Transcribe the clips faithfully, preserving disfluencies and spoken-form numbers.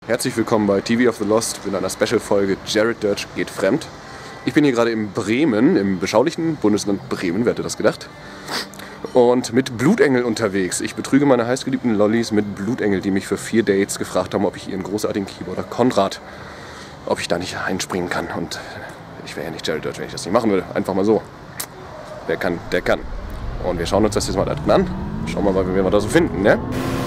Herzlich willkommen bei T V of the Lost in einer Special-Folge Jared Dirge geht fremd. Ich bin hier gerade in Bremen, im beschaulichen Bundesland Bremen, wer hätte das gedacht? Und mit Blutengel unterwegs. Ich betrüge meine heißgeliebten Lollis mit Blutengel, die mich für vier Dates gefragt haben, ob ich ihren großartigen Keyboarder Konrad, ob ich da nicht einspringen kann. Und ich wäre ja nicht Jared Dirge, wenn ich das nicht machen würde. Einfach mal so. Wer kann, der kann. Und wir schauen uns das jetzt mal da drin an. Schauen wir mal, wie wir da so finden, ne?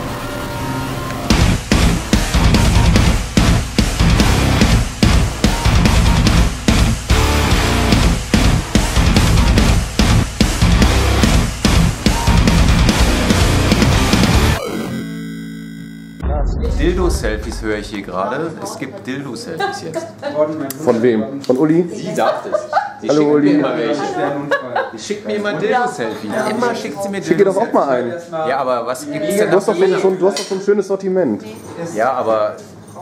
Dildo-Selfies höre ich hier gerade. Es gibt Dildo-Selfies jetzt. Von wem? Von Uli? Sie sagt es. Sie Hallo schickt Uli. mir immer welche. Sie schickt mir immer Dildo-Selfies. Immer schickt sie mir Dildo-Selfies. Schick dir doch auch mal ein. Ja, aber was gibt es denn Du hast, doch noch? so, schon, du hast doch so ein schönes Sortiment. Ja, aber...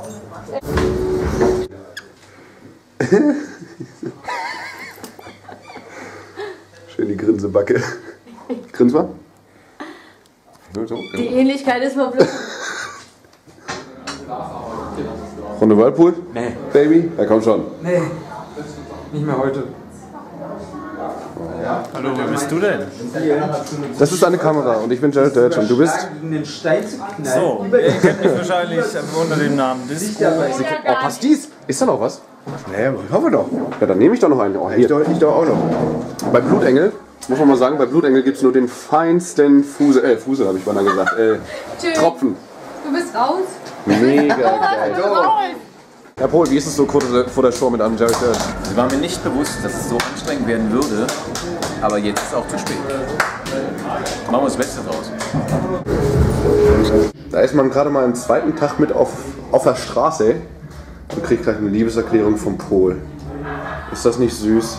Schön die Grinsebacke. Grins mal. Die Ähnlichkeit ist mal blöd. Runde Whirlpool? Nee. Baby? Ja, komm schon. Nee, nicht mehr heute. Hallo, wer bist du denn? Das ist deine Kamera und ich bin Jared Dirge und du bist? So, ihr kennt mich wahrscheinlich unter dem Namen Disco. Oh, passt dies? Ist da noch was? Nee, ich hoffe doch. Ja, dann nehme ich doch noch einen. Oh, hier. Ich doch, ich doch auch noch. Bei Blutengel, muss man mal sagen, bei Blutengel gibt es nur den feinsten Fusel, äh, Fusel habe ich beinahe gesagt, äh, Tropfen. Du bist raus? Mega geil. Herr Pohl, wie ist es so kurz vor der Show mit einem Jared Dirge? Es war mir nicht bewusst, dass es so anstrengend werden würde. Aber jetzt ist es auch zu spät. Machen wir das Beste draus. Da ist man gerade mal am zweiten Tag mit auf, auf der Straße und kriegt gleich eine Liebeserklärung vom Pohl. Ist das nicht süß?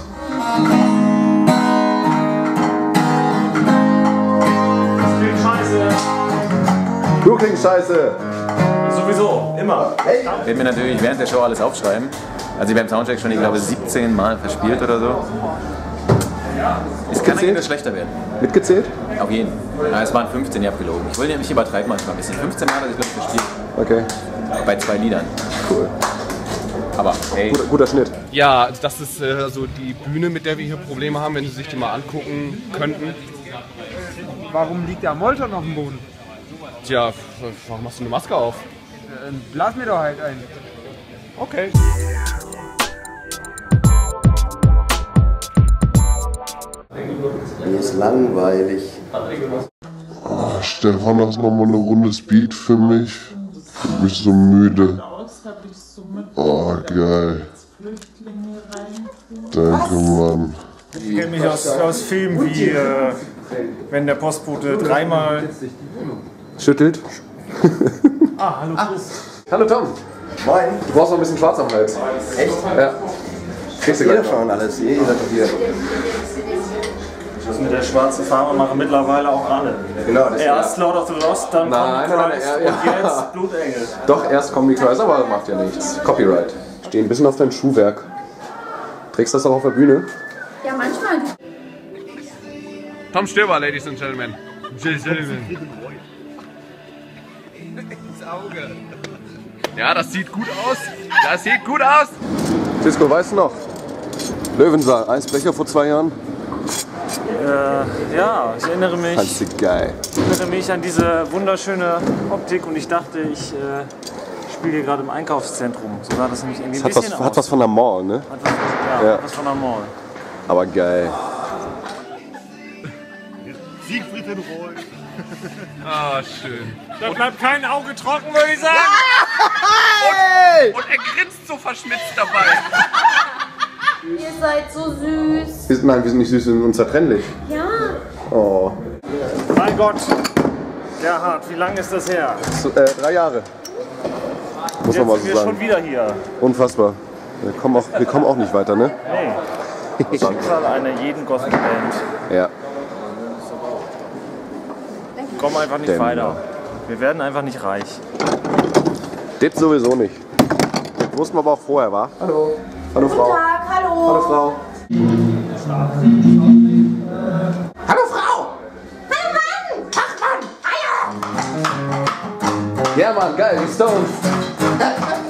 Du klingst scheiße! Sowieso, immer. Ich werde mir natürlich während der Show alles aufschreiben. Also ich habe beim Soundcheck schon, ich glaube, siebzehn Mal verspielt oder so. Es kann eigentlich nur schlechter werden. Mitgezählt? Auf jeden. Ja, es waren fünfzehn, ich habe gelogen. Ich will nämlich übertreiben manchmal ein bisschen. fünfzehn Mal, dass ich glaube ich verspielt. Okay. Bei zwei Liedern. Cool. Aber hey. Guter, guter Schnitt. Ja, das ist äh, so die Bühne, mit der wir hier Probleme haben, wenn Sie sich die mal angucken könnten. Warum liegt der Molton auf dem Boden? Tja, warum hast du eine Maske auf? Äh, blas mir doch halt ein. Okay. Mir ist langweilig. Oh, Stefan, hast noch mal eine Runde Speed für mich? Ich bin mich so müde. Oh, geil. Danke, Mann. Ich kenne mich aus, aus Filmen wie, äh, wenn der Postbote dreimal... Schüttelt. Ah, hallo Chris. Hallo Tom. Moin. Du brauchst noch ein bisschen Schwarz am Hals. Echt? Ja. Kriegst du Ihr gleich noch. schon alles. Ihr seid doch hier. Das mit der schwarzen Farbe machen mittlerweile auch alle. Genau, das Erst Lord of the Lost, dann Nein, Comic nein, Christ nein, ja, und ja. jetzt Blutengel. Doch, erst Comedy Cries, aber macht ja nichts. Copyright. Steh ein bisschen auf dein Schuhwerk. Trägst du das auch auf der Bühne? Ja, manchmal. Tom Stöber, Ladies and Gentlemen. Gentlemen. Ins Auge. Ja, das sieht gut aus. Das sieht gut aus. Cisco, weißt du noch? Löwensaal, Eisbrecher vor zwei Jahren. Äh, ja, ich erinnere mich, Fandst du geil. ich erinnere mich an diese wunderschöne Optik und ich dachte, ich äh, spiele hier gerade im Einkaufszentrum. So sah das nämlich irgendwie ein Hat bisschen was, aus. hat was von der Mall, ne? Hat was, ja, Ja. hat was von der Mall. Aber geil. Siegfried in Roll. Ah, schön. Da bleibt kein Auge trocken, würde ich sagen. Und, und er grinst so verschmitzt dabei. Ihr seid so süß. Wir sind, nein, wir sind nicht süß, wir sind unzertrennlich. Ja. Oh. Mein Gott. Gerhard, wie lange ist das her? So, äh, drei Jahre. Muss man Jetzt mal sind so wir schon sagen. wieder hier. Unfassbar. Wir kommen auch, wir kommen auch nicht weiter, ne? Nee. Das Schicksal einer jeden Gothic-Band. Ja. Wir kommen einfach nicht Dämmer. weiter. Wir werden einfach nicht reich. Das sowieso nicht. Das wussten wir aber auch vorher, wa? Hallo. Hallo Frau. Guten Tag, hallo. Hallo Frau. Hallo Frau. Hallo Mann. Ach Mann. Hallo. Ja Mann, geil, die Stones.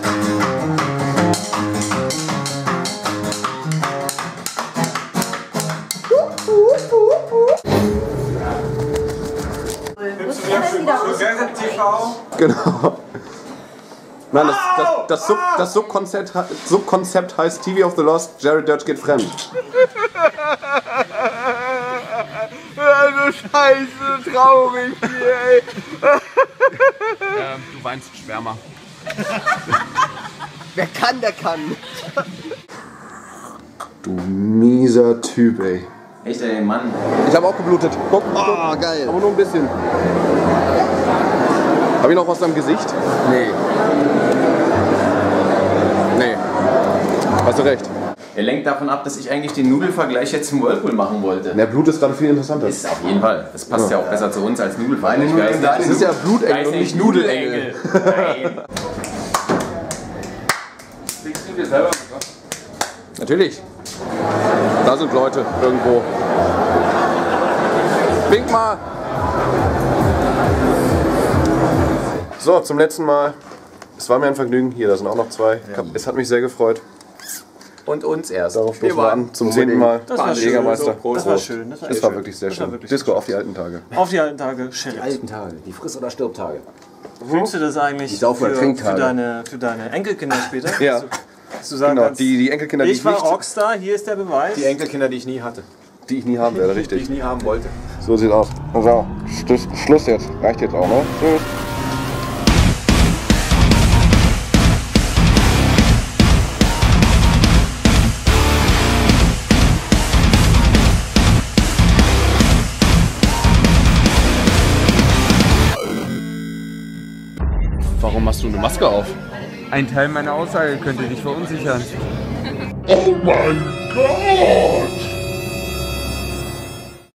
Genau. Nein, das, das, das, Sub, das Subkonzept, Subkonzept heißt T V of the Lost, Jared Dirge geht fremd. Also scheiße, traurig hier, ey. Ähm, du weinst Schwärmer. Wer kann, der kann. Du mieser Typ, ey. Echt, ey, Mann. Ich habe auch geblutet. Guck, guck. Oh, geil. Aber nur ein bisschen. Hab ich noch was am Gesicht? Nee. Nee. Hast du recht. Er lenkt davon ab, dass ich eigentlich den Nudelvergleich jetzt im Whirlpool machen wollte. Der Blut ist gerade viel interessanter. Ist auf jeden Fall. Das passt ja, ja auch besser zu uns als Nudelverein. Ich weiß Das ist ja Blutengel und nicht Nudelengel. Nein. Kriegst du dir selber mit? Natürlich. Da sind Leute irgendwo. Wink mal. So, zum letzten Mal. Es war mir ein Vergnügen. Hier, da sind auch noch zwei. Es hat mich sehr gefreut. Und uns erst. Darauf stoßen wir an. Zum zehnten Mal. Das war schön. Jägermeister. Das war schön. Das war, Das echt war schön. wirklich sehr Das war schön. wirklich Disco auf die alten Tage. Auf die alten Tage, Sheriff. Alten Tage, die Friss- oder Stirbtage. Fühlst du das eigentlich Sauf- oder für, für, Trinktage. deine, für deine Enkelkinder später? Ja. Dass du, dass du sagen Genau, kannst, die, die Enkelkinder, die ich ich, war nicht, Rockstar, hier ist der Beweis. Die Enkelkinder, die ich nie hatte. die ich nie haben werde, Die ich richtig. nie haben wollte. So sieht's aus. So, Schluss, Schluss jetzt. Reicht jetzt auch, ne? Tschüss. Warum machst du eine Maske auf? Ein Teil meiner Aussage könnte dich verunsichern. Oh mein Gott!